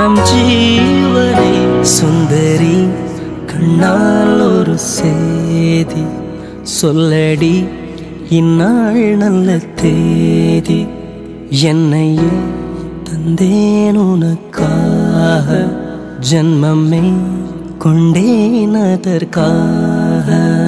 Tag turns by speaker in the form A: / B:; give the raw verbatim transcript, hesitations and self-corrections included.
A: நம் ஜீவனை சுந்தரி கண்ணால் ஒரு சேதி சொல்லடி இந்நாள் நல்ல தேதி என்னையே தந்தேன் உனக்காக ஜன்மமே கொண்டேன் அதற்காக